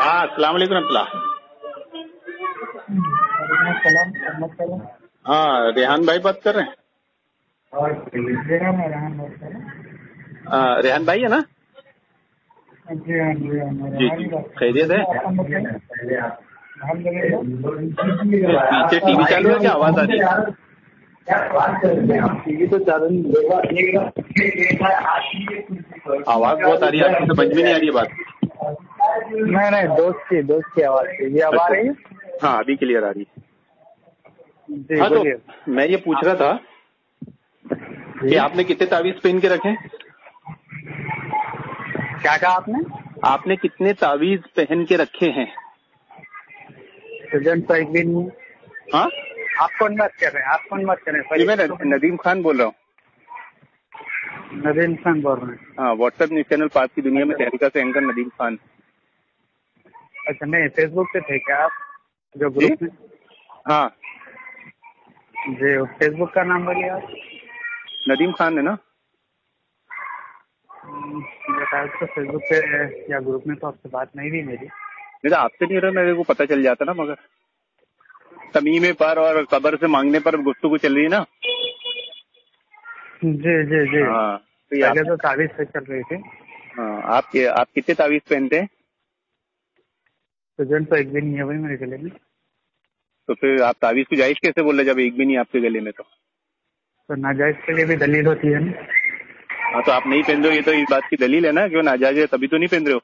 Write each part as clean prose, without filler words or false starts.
हाँ, अस्सलाम वालेकुम रहमतुल्लाह। हाँ, रेहान भाई बात कर रहे हैं? रेहान भाई है ना? जी जी, खैरियत है? पीछे टीवी चालू है क्या? आवाज आ रही है? टीवी तो चालू नहीं, आवाज बहुत आ रही है, आपको समझ में नहीं आ रही है बात। नहीं, दोस्त की आवाज ये अब आ रही है? हाँ, अभी क्लियर आ रही है। हाँ, तो मैं ये पूछ रहा था कि आपने कितने तावीज पहन के रखे? क्या कहा आपने? आपने कितने तावीज पहन के रखे हैं? प्रेजेंट तो एक भी नहीं। हाँ, आप कौन बात कर रहे हैं? मैं नदीम खान बोल रहा हूँ। नदीम खान बोल रहे हैं? हाँ, व्हाट्सएप न्यूज चैनल पास की दुनिया में तहरीका से एंकर नदीम खान। अच्छा, नहीं, फेसबुक पे थे क्या आप जो ग्रुप में? हाँ जी, फेसबुक का नाम बोलिए आप। नदीम खान है ना? बताया तो फेसबुक पे या ग्रुप में तो आपसे बात नहीं हुई मेरी। नहीं तो आपसे नहीं रहा, मेरे को पता चल जाता ना, मगर तमीमे पर और कबर से मांगने पर गुफ्तगू चल रही है ना। जी। हाँ, तो पहले तो तावीज से चल रही थी। हाँ, आप कितने तावीज पहनते हैं? प्रेजेंट तो एक भी नहीं है भाई मेरे गले में। तो फिर आप तावीज को जायज कैसे बोल रहे जब एक भी नहीं आपके गले में? तो नाजायज के लिए भी दलील होती है ना। हाँ, तो आप नहीं पहन रहे हो, ये तो इस बात की दलील है ना कि वो नाजायज है, तभी तो नहीं पहन रहे हो।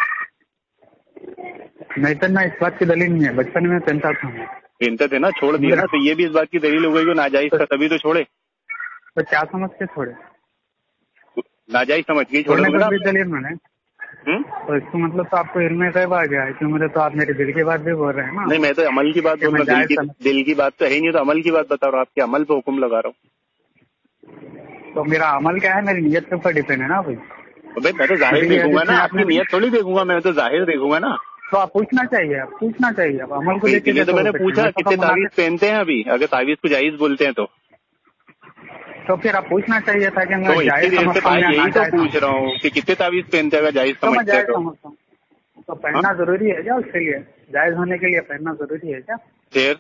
नहीं पहनना इस बात की दलील नहीं है, बचपन में पहनता था। पहनते थे ना, छोड़ दिया ना, तो ये भी इस बात की दलील हो गई कि नाजायज था तभी तो छोड़े। तो क्या समझ के छोड़े? नाजायज समझ के छोड़े भी दलील मैंने। तो इसको मतलब तो आपको इल्म गैब आ गया है, क्यों? मुझे तो आप मेरे दिल की बात भी बोल रहे हैं ना। नहीं, मैं तो अमल की बात बोल रहा हूँ, दिल की बात तो है ही नहीं, तो अमल की बात बता रहा हूँ, आपके अमल पे हुक्म लगा रहा हूँ। तो मेरा अमल क्या है? मेरी नीयत के ऊपर डिपेंड है ना भाई। तो भाई मैं तो जाहिर देखूंगा ना, आपकी नीयत थोड़ी देखूंगा, मैं तो जाहिर देखूंगा ना। तो आप पूछना चाहिए आप अमल को लेकर। तो मैंने पूछा कितने तावीज पहनते हैं अभी, अगर तावीज को जायज बोलते हैं तो फिर आप पूछना चाहिए था कि मैं जायज समझता हूं। यही तो पूछ रहा हूँ कि कितने तावीज पहनते हैं अगर जायज समझते हैं तो पहनना जरूरी है क्या? उसके लिए जायज होने के लिए पहनना जरूरी है क्या? फिर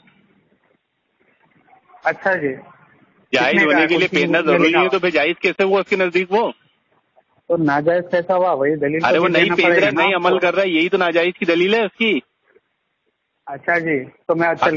अच्छा जी, जायज होने के लिए पहनना जरूरी है तो फिर जायज कैसे हुआ उसके नजदीक? वो तो नाजायज कैसा हुआ? वही दलील। अरे वो नहीं पहन रहा, नहीं अमल कर रहा है, यही तो नाजायज की दलील है उसकी। अच्छा जी, तो मैं आपके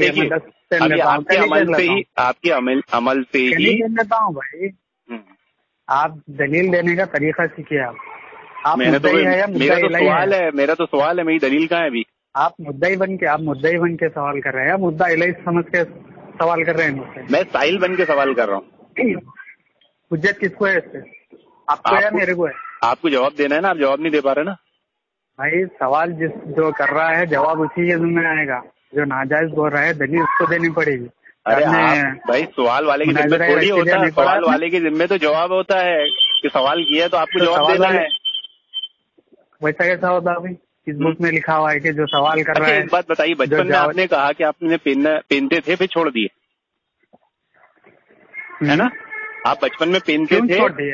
अमल से ही लेता हूँ भाई। आप दलील देने का तरीका सीखिए। आप मेरा तो सवाल है मेरी दलील कहाँ है अभी? आप मुद्दाई बन के सवाल कर रहे हैं, मुद्दा इलाही समझ के सवाल कर रहे हैं मुझसे। मैं साहिल बन के सवाल कर रहा हूँ। हुज्जत किसको है इससे? आपको या मेरे को है? आपको जवाब देना है ना, आप जवाब नहीं दे पा रहे ना भाई। सवाल जो कर रहा है जवाब उसी के जिम्मे आएगा। जो नाजायज बोल रहा है दलील उसको देनी पड़ेगी। अरे भाई सवाल वाले के जिम्मे थोड़ी होता है, सवाल वाले के जिम्मे तो जवाब होता है कि सवाल किया तो आपको जवाब देना है। वैसा कैसा होता है भाई? इस बुक में लिखा हुआ है कि जो सवाल कर रहा है। एक बात बताइए, बचपन में आपने कहा कि आपने पहनते थे फिर छोड़ दिए, है ना? आप बचपन में पहनते थे,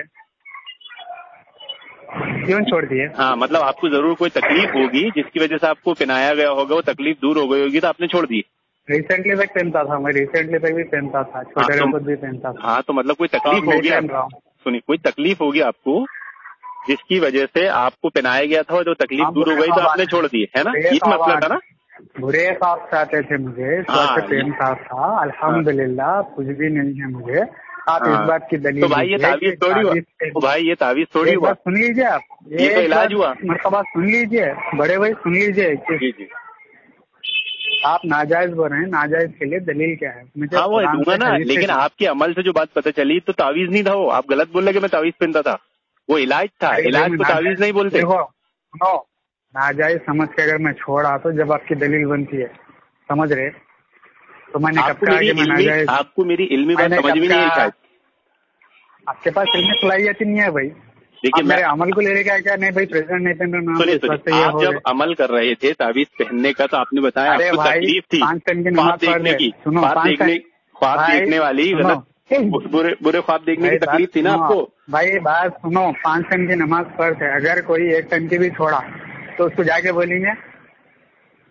क्यों छोड़ दिए? हाँ, मतलब आपको जरूर कोई तकलीफ होगी जिसकी वजह से आपको पहनाया गया होगा, वो तकलीफ दूर हो गई होगी तो आपने छोड़ दी। रिसेंटली तक पहनता था मैं, रिसेंटली तक भी पहनता था, छोटे रंग भी पहनता था। हाँ, तो मतलब कोई तकलीफ होगी, सुनिए, कोई तकलीफ होगी आपको जिसकी वजह से आपको पहनाया गया था, जो तकलीफ दूर हो गई तो आपने छोड़ दी, है ना? ये मसला था ना? बुरे ख्वाब चाहते थे मुझे, पहनता था, अल्हम्दुलिल्लाह कुछ भी नहीं है मुझे। आप इस बात की दलील। तो भाई ये तावीज थोड़ी हुआ, ये तावीज थोड़ी हुआ। सुन लीजिए आप, ये तो इलाज हुआ। मरतबा सुन लीजिए बड़े भाई, सुन लीजिए। जी। आप नाजायज बोल रहे हैं, नाजायज के लिए दलील क्या है? मुझे वो दूंगा ना, लेकिन आपके अमल से जो बात पता चली तो तावीज नहीं था वो। आप गलत बोल रहे कि मैं तावीज पहनता था, वो इलाज था। इलाज को तावीज नहीं बोलते। देखो, नाजायज समझ के अगर मैं छोड़ा तो जब आपकी दलील बनती है, समझ रहे? तो मैंने कब कहा कि मैं नाजायज? आपको मेरी इल्मी बात समझ में नहीं है शायद। आपके पास इल्मी सलाहियत नहीं है भाई। देखिए, मेरे अमल को ले क्या क्या? नहीं भाई, प्रेसिडेंट नहीं पहन रहा। आप जब अमल कर रहे थे तावीज पहनने का तो आपने बताया आपको तकलीफ थी ख्वाब देखने की, ख्वाब देखने वाली, बुरे ख्वाब देखने की तकलीफ थी ना आपको? भाई बात सुनो, 5 टाइम की नमाज पढ़ते, अगर कोई 1 टाइम की भी छोड़ा तो उसको जाके बोलेंगे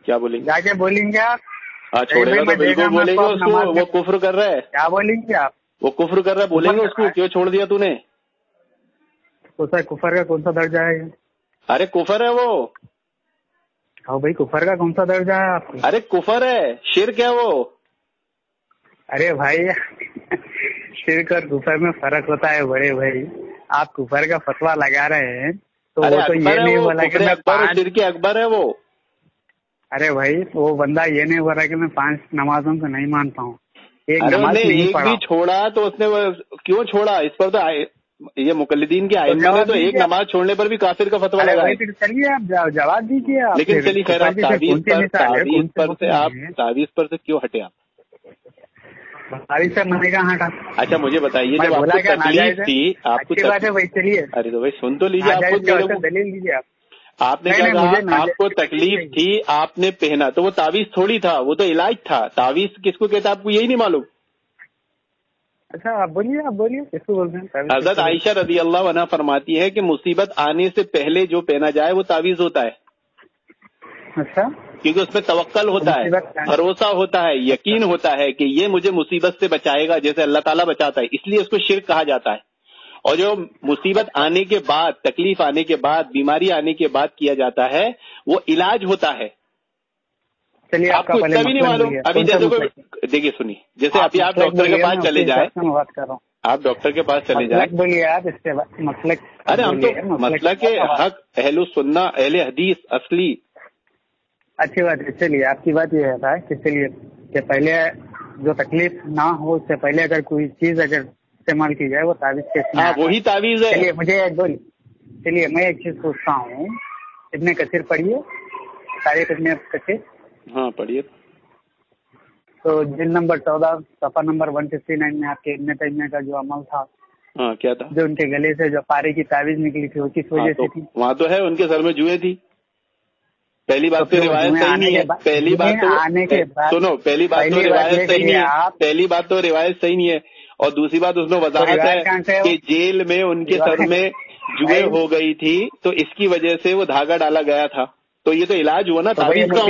क्या बोलेंगे? जाके बोलेंगे आप? हाँ, छोड़ेगा तो बिल्कुल बोलेंगे उसको, वो कुफ्र कर रहा है। क्या बोलेंगे आप? वो कुफ्र कर रहा है, बोलेंगे उसको, क्यों छोड़ दिया तूने? तो सर कुफर का कौन सा दर्जा है? अरे कुफर है वो। हाँ भाई, कुफर का कौन सा दर्जा है आपको? अरे कुफर है, शिर्क है वो। अरे भाई शिर्क और कुफर में फर्क होता है बड़े भाई। आप कुफर का फतवा लगा रहे हैं तो वो तो ये नहीं बोला कि मैं 5 शिर्क अकबर है वो। अरे भाई वो बंदा ये नहीं बोल रहा कि मैं 5 नमाजों को नहीं मानता हूँ। एक नमाज एक भी छोड़ा तो उसने क्यों छोड़ा? इस पर तो ये मुकल्लिदीन के आइम्मा ने तो एक नमाज छोड़ने पर भी काफिर का फतवा लगाया। चलिए आप जवाब दीजिए आप। लेकिन चलिए खैर, आप तावीज़ पर से क्यों हटे आप? तावीज़ से मैंने कहा हटा? अच्छा मुझे बताइए, जब आपको तकलीफ थी, आपको बात है भाई, चलिए। अरे तो भाई सुन तो लीजिए, आपको दलील लीजिए आप। आपने क्या कहा? आपको तकलीफ थी, आपने पहना, तो वो तावीज़ थोड़ी था, वो तो इलाज था। तावीज़ किसको कहता है आपको यही नहीं मालूम? अच्छा आप बोलिए किसको बोलते हैं? हज़रत आयशा रज़ी अल्लाह अन्हा फरमाती है कि मुसीबत आने से पहले जो पहना जाए वो तावीज़ होता है। अच्छा, क्योंकि उसमें तवक्कल होता है, भरोसा होता है, यकीन होता है कि ये मुझे मुसीबत से बचाएगा, जैसे अल्लाह ताला बचाता है, इसलिए उसको शिर्क कहा जाता है। और जो मुसीबत आने के बाद, तकलीफ आने के बाद, बीमारी आने के बाद किया जाता है, वो इलाज होता है। चलिए, आपको इतना भी नहीं मालूम? अभी जैसे कोई, देखिए सुनिए, जैसे अभी आप डॉक्टर के पास चले जाए, आप डॉक्टर के पास चले जाए, बोलिए आप इसके बाद मसलक। अरे हम तो मसलक के हक, अहलुस सुन्ना, अहले हदीस असली। अच्छी बात है। चलिए, आपकी बात ये है कि चलिए कि पहले जो तकलीफ ना हो उससे पहले अगर कोई चीज अगर इस्तेमाल की जाए वो तावीज़ के, हाँ वही तावीज़ है। चलिए मुझे चलिए मैं एक चीज पूछता हूँ, इब्ने कसीर पढ़िए, तारीख इब्ने कसीर। हाँ पढ़िए। तो जिल नंबर 14 सफा नंबर 159 में आपके इब्ने तैमिया का जो अमल था, हाँ क्या था? जो उनके गले से जो पारे की तावीज़ निकली थी वो किस वजह से थी? वहाँ तो है, उनके सर में जुए थी। पहली बात तो रिवायत सही नहीं है। पहली बात तो आने के बाद सुनो, पहली बात तो रिवायत सही नहीं है। पहली बात तो रिवायत सही नहीं है, और दूसरी बात उसमें वजाहत है कि जेल में उनके सर में जुए हो गई थी, तो इसकी वजह से वो धागा डाला गया था। तो ये तो इलाज हुआ ना तावीज़ का।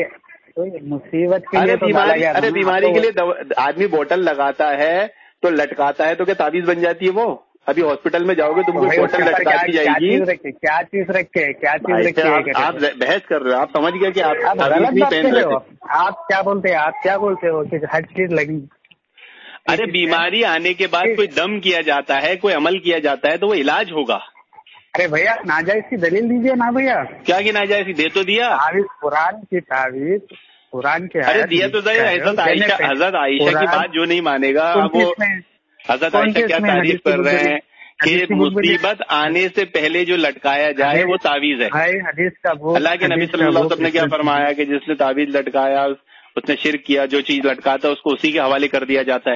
मुसीबत के लिए अरे बीमारी के लिए आदमी बोतल लगाता है तो लटकाता है, तो क्या तावीज़ बन जाती है वो? अभी हॉस्पिटल में जाओगे तुमको बोतल लटका दी जाएगी। क्या चीज रखे? आप बहस कर रहे हो, आप समझ गए कि आप तावीज़ नहीं पहन रहे हो। आप क्या बोलते हो कि हर चीज लगी? अरे बीमारी आने के बाद कोई दम किया जाता है, कोई अमल किया जाता है, तो वो इलाज होगा। अरे भैया नाजायज की दलील दीजिए ना भैया। क्या की नाजायज की? दे तो दिया कुरान की तावीज़, कुरान के। अरे दिया तो दे। हज़रत आयशा की बात जो नहीं मानेगा वो, हज़रत आयशा क्या तारीफ कर रहे हैं कि मुसीबत आने से पहले जो लटकाया जाए वो तावीज़ है। हदीस का अल्लाह के नबी सल्लल्लाहु अलैहि वसल्लम ने क्या फरमाया कि जिसने तावीज़ लटकाया उसने शिर्क किया, जो चीज लटकाता है उसको उसी के हवाले कर दिया जाता है।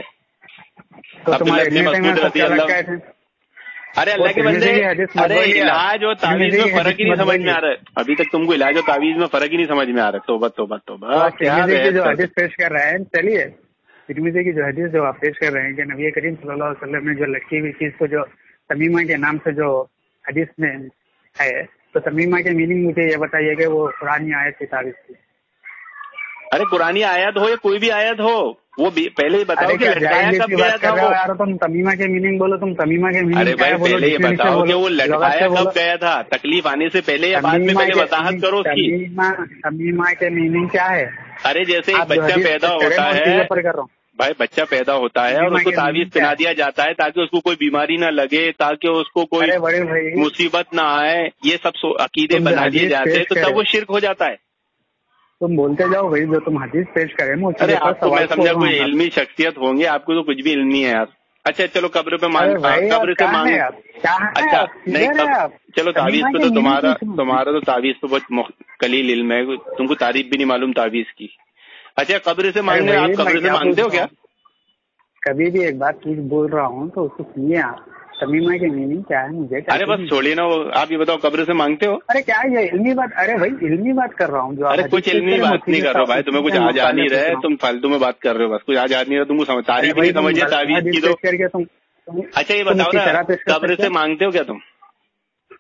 अरे अल्लाह के बंदे, अरे इलाज और तावीज़ में फर्क ही नहीं समझ में आ रहा है। अभी तक तुमको इलाज और तावीज़ में फर्क ही नहीं समझ में आ रहा है। तोबा क्या जो हदीस पेश कर रहे हैं, चलिए तिरमिज़ी की जो हदीस जो आप पेश कर रहे हैं कि नबी करीम सल्लल्लाहु अलैहि वसल्लम ने जो लटकी हुई चीज को जो तमीमा के नाम से जो हदीस में है, तो तमीमा के मीनिंग मुझे ये बताइए कि वो कुरानी आयत की तारीफ थी। अरे कुरानी आयत हो या कोई भी आयत हो, वो पहले ही बताओ कि लटकाया कब गया था वो। यार तुम तमीमा के मीनिंग बोलो, तुम तमीमा के मीनिंग। अरे भाई पहले ये बताओ कि वो लटकाया कब गया था, तकलीफ आने से पहले या बाद में, पहले वजाहत करो उसकी। तमीमा के मीनिंग क्या है? अरे जैसे एक बच्चा पैदा होता है भाई, बच्चा पैदा होता है और उसको तावीज़ पहना दिया जाता है ताकि उसको कोई बीमारी ना लगे, ताकि उसको कोई मुसीबत ना आए, ये सब अकीदे बना दिए जाते हैं, तो तब वो शिर्क हो जाता है। तुम बोलते जाओ भाई, जो तुम हदीस पेश करें। अरे आपको मैं समझा कोई इल्मी शख्सियत होंगे, आपको तो कुछ भी इल्म नहीं है यार। अच्छा चलो कब्र पे मांग, कब्र से मांग। अच्छा नहीं, चलो तावीज़ पे तो तुम्हारा तो तावीज़ पे बहुत कलील इल्म है, तुमको तारीफ भी नहीं मालूम तावीज़ की। अच्छा कब्र से मांगने, आप कब्र से मांगते हो क्या? कभी भी एक बात बोल रहा हूँ तो उसको सुनिए आप। तमीमा की मीनिंग क्या है मुझे? अरे बस छोड़िए ना वो, आप ये बताओ कब्र से मांगते हो? अरे क्या ये इल्मी बात? अरे भाई इल्मी बात कर रहा हूँ जो। अरे कुछ इल्मी बात नहीं कर रहा भाई, तुम्हें कुछ आज आ नहीं रहा है, तुम फालतू में बात कर रहे हो, बस कुछ आज आ नहीं रहा, तुमको तारीफ नहीं समझे तावीज़ की तो। अच्छा ये बताओ ना, कब्र से मांगते हो क्या तुम?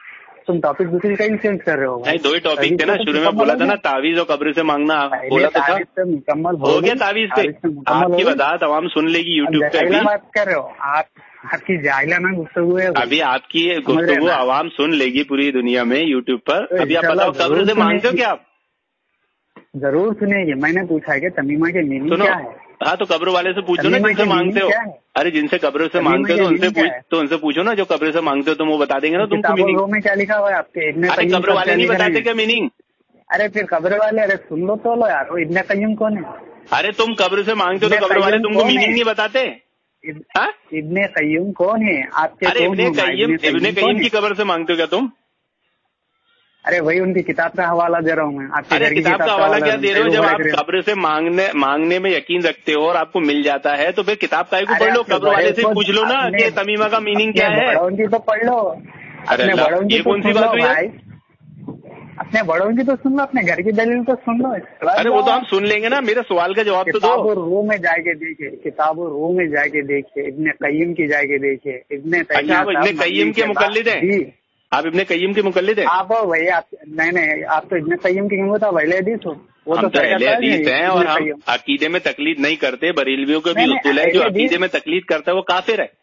तुम टॉपिक दूसरी कहीं चेंज कर रहे हो। नहीं, 2 ही टॉपिक थे ना, शुरू में बोला था ना तावीज और कब्र से मांगना, बोला तो था, मुकम्मल हो गया तावीज पे। आपकी वजाहत आवाम सुन लेगी यूट्यूब पे। अभी बात कर रहे हो आप, आपकी जाहिलाना गुफ्तगू है अभी, आपकी गुफ्तगू आवाम सुन लेगी पूरी दुनिया में यूट्यूब पर। अभी आप बताओ कब्र से मांगते हो क्या आप? जरूर सुनेगी। मैंने पूछा है कि तमीमा के मीनिंग क्या है। हाँ, तो कब्र वाले से पूछो ना जिनसे मांगते हो। अरे जिनसे कब्र से मांगते हो तो उनसे पूछो ना, जो कब्र से मांगते हो, तो वो बता देंगे ना तुमको मीनिंग। में क्या लिखा हुआ है आपके? अरे कब्र वाले नहीं बताते क्या मीनिंग? अरे फिर कब्र वाले, अरे सुन लो तो लो यार, वो इब्ने कय्यूम कौन है? अरे तुम कब्र से मांगते हो तो कब्र वाले तुमको मीनिंग नहीं बताते? इब्ने कय्यूम कौन है आपके? अरे इब्ने कय्यूम की कब्र से मांगते हो क्या तुम? अरे वही उनकी किताब का हवाला दे रहा हूँ मैं। अरे किताब का हवाला क्या दे रहे हो? जब आप कब्र से मांगने में यकीन रखते हो और आपको मिल जाता है तो फिर किताब का को पढ़ लो, कब्र वाले से पूछ लो ना कि तमीमा का मीनिंग क्या है। उनकी तो पढ़ लो। अरे ये कौन सी बात हुई है? अपने बड़ों की तो सुन लो, अपने घर की दलील तो सुन लो। अरे वो तो हम सुन लेंगे ना, मेरे सवाल का जवाब तो दो। किताब और रूह में जाके देखिए, किताब और रूह में जाके देखिए, इब्ने कय्यूम की जाके देखिए। इब्ने कय्यूम के मुकल्लिद हैं आप? इब्ने कय्यूम के मुकल्लिद हैं आप? वही आप नहीं, आप तो इब्ने कय्यूम की क्यों बताओ? अहले हदीस हो। वो तो अहले हदीस हैं और हम अकीदे में तकलीद नहीं करते। बरेलवियों का भी उसूल है, जो अकीदे में तकलीद करता है वो काफिर है।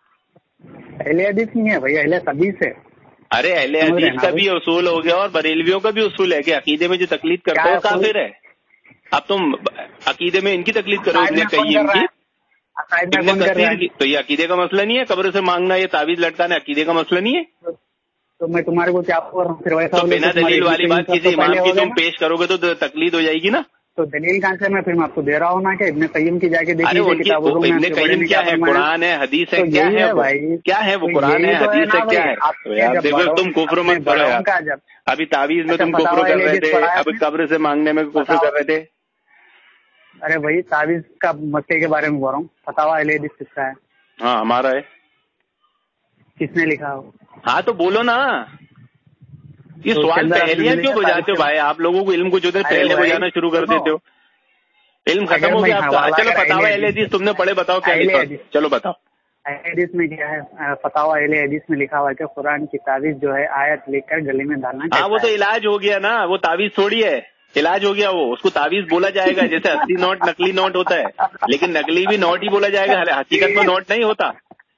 अहले हदीस नहीं है भैया, अहले हदीस है। अरे अहले हदीस का भी उसूल हो गया और बरेलवियों का भी उसूल है कि अकीदे में जो तकलीद करता है वो काफिर है। अब तुम अकीदे में इनकी तकलीद करो, इब्ने कय्यूम की, इब्ने कसीर की, तो ये अकीदे का मसला नहीं है। कब्र से मांगना, ये तावीज लटकाना अकीदे का मसला नहीं है। तो मैं तुम्हारे को क्या कर रहा हूँ फिर? वैसा तो बिना दलील वाली बात किसी इमाम की तुम पेश करोगे तो तकलीद हो जाएगी ना। तो दलील कहाँ से? मैं फिर मैं आपको दे रहा हूँ ना कि इब्ने कय्यूम की जाके देखिए। इब्ने कय्यूम क्या है? कुरान है, हदीस है, क्या है भाई? क्या है वो? कुरान है, हदीस है, क्या है? यार देखो, तुम कुफ्र मत करो यार। अभी तावीज में तुम कुफ्र कर रहे थे, अभी कब्र से मांगने में कुफ्र कर रहे थे। अरे भाई तावीज का मसले के बारे में बोल रहा हूँ। फतावा अहले हदीस किसका है? हाँ हमारा है। किसने लिखा हो? हाँ तो बोलो ना। ये सवाल पहलियां क्यों बुझाते हो भाई? आप लोगों को इल्म को जो देर पहले बुझाना शुरू कर देते हो। इल्म खत्म हो गया आपका। चलो फतावा अहले हदीस तुमने पढ़े, बताओ क्या लिखा? चलो बताओ। अहले हदीस में क्या है? फतावा अहले हदीस में लिखा हुआ है कि कुरान की तावीज जो है आयत लेकर गले में डालना। हाँ वो तो इलाज हो गया ना, वो तावीज थोड़ी है, इलाज हो गया वो। उसको तावीज बोला जाएगा, जैसे असली नोट नकली नोट होता है, लेकिन नकली भी नोट ही बोला जाएगा, हकीकत में नोट नहीं होता।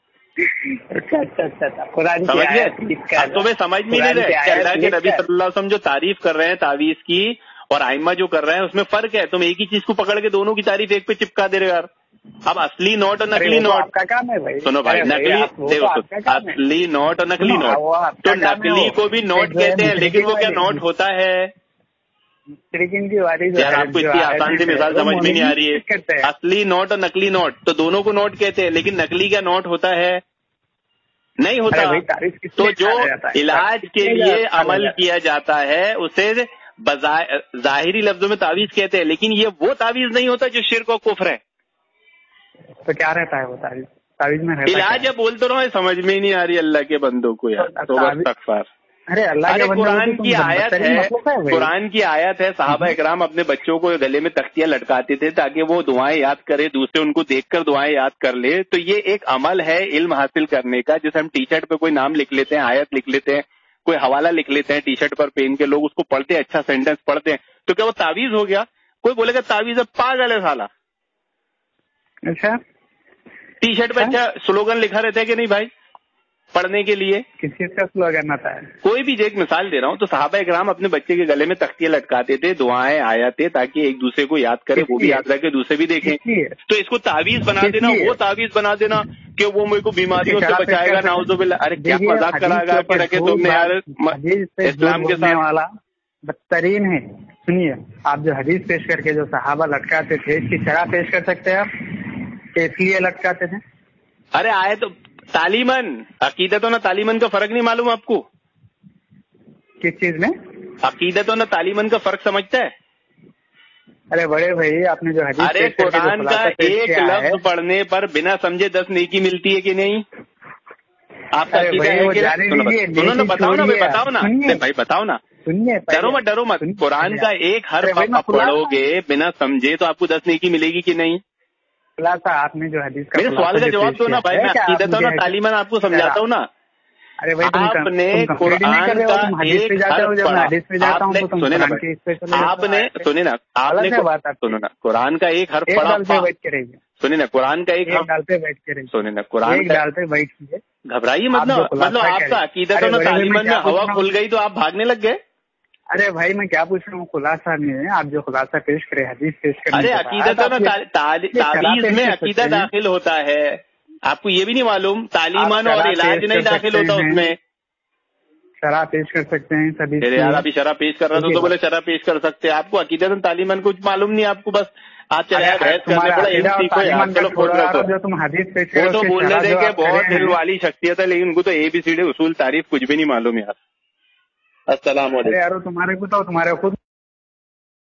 अच्छा समझ गए? अब तुम्हें समझ में नहीं रहे कि अल्लाह के नबी सल्लल्लाहु अलैहि वसल्लम जो तारीफ कर रहे हैं तावीज की और आइम्मा जो कर रहे हैं उसमें फर्क है। तुम एक ही चीज को पकड़ के दोनों की तारीफ एक पे चिपका दे रहे हो यार। अब असली नोट और नकली नोट का काम है भाई। सुनो भाई, नकली देखो, असली नोट और नकली नोट, तो नकली को भी नोट कहते हैं, लेकिन वो क्या नोट होता है यार? आपको इतनी आसान सी मिसाल समझ में नहीं आ रही है। असली नोट और नकली नोट, तो दोनों को नोट कहते हैं, लेकिन नकली क्या नोट होता है? नहीं होता। तो जो इलाज के लिए अमल किया जाता है उसे जाहिरी लफ्जों में तावीज कहते हैं, लेकिन ये वो तावीज नहीं होता जो शिर्क और कुफ्र है। तो क्या रहता है वो तावीज? तावीज में रहता इलाज है, बोलते रहो, समझ में ही नहीं आ रही अल्लाह के बंदों को यार। तो बस तकफार। अरे अल्लाह के कुरान की आयत है, कुरान की आयत है, सहाबा इकराम अपने बच्चों को गले में तख्तियां लटकाते थे ताकि वो दुआएं याद करे, दूसरे उनको देखकर दुआएं याद कर ले। तो ये एक अमल है इल्म हासिल करने का। जैसे हम टी शर्ट पे कोई नाम लिख लेते हैं, आयत लिख लेते हैं, कोई हवाला लिख लेते हैं टी शर्ट पर पेन के, लोग उसको पढ़ते हैं, अच्छा सेंटेंस पढ़ते हैं, तो क्या वो तावीज हो गया? कोई बोलेगा तावीज है, पागल है साला। अच्छा टी शर्ट पे अच्छा स्लोगन लिखा रहता है कि नहीं भाई पढ़ने के लिए? किस चीज का स्लोगन आता है? कोई भी, एक मिसाल दे रहा हूँ। तो सहाबा इकराम अपने बच्चे के गले में तख्तियां लटकाते थे, दुआएं आयतें, ताकि एक दूसरे को याद करे, वो भी याद रखे, दूसरे भी देखें। तो इसको तावीज बना देना, वो तावीज बना देना कि वो मेरे को बीमारियों से बचाएगा, नाउजुबिल्लाह। अरे क्या मजाक कराएगा कि रखे तुमने यार इस्लाम के साथ वाला बदतरीन है। सुनिए, आप जो हदीस पेश करके जो सहाबा लटकाते थे, इसकी शरह पेश कर सकते हैं आप कि इसलिए लटकाते थे? अरे आए तो तालीमन, अकीदत और न तालीमन का फर्क नहीं मालूम आपको? किस चीज में? अकीदत और न तालीमन का फर्क समझता है? अरे बड़े भाई, आपने जो हदीस, अरे कुरान का एक लफ्ज पढ़ने पर बिना समझे 10 नेकी मिलती है कि नहीं? आपका अकीदा है कि? सुनो ना, बताओ ना भाई, बताओ ना भाई, बताओ ना। सुनिए, डरो मत। कुरान का एक हर्फ आप पढ़ोगे बिना समझे तो आपको 10 नेकी मिलेगी कि नहीं? आपने जो हदीस का मेरे सवाल का जवाब दो ना भाई। मैं अकीदत और तालीमन आपको समझाता हूँ ना। अरे भाई आपने कुरान का एक हर्फ पढ़ा, आपने सुने ना, आपने सुनो ना, कुरान का एक हर्फ पढ़ा, सुनिए ना, कुरान का एक हर्फ डालते बैठ के, सुनिए ना, कुरान डालते बैठ के घबराइए मतलब आपका अकीदत तो तालीमन में हवा खुल गई तो आप भागने लग गए। अरे भाई मैं क्या पूछ रहा हूँ, खुलासा नहीं है, आप जो खुलासा पेश करें, हदीस पेश करें। अरे अकीदत तावीज में अकीदा दाखिल होता है, आपको ये भी नहीं मालूम? तालीमन और इलाज नहीं दाखिल होता उसमें। शरह पेश कर सकते हैं सभी। यार अभी शरह पेश कर रहा था तो बोले शरह पेश कर सकते हैं, आपको अकीदत तालीमन कुछ मालूम नहीं, आपको बस आज चले जो तुम हदीस पेश करो तो बोलने दे के बहुत दिल वाली शख्सियत है, लेकिन उनको तो ABCD उसूल तारीफ कुछ भी नहीं मालूम यार। अस्सलाम वालेकुम। यार तुम्हारे को तो तुम्हारे खुद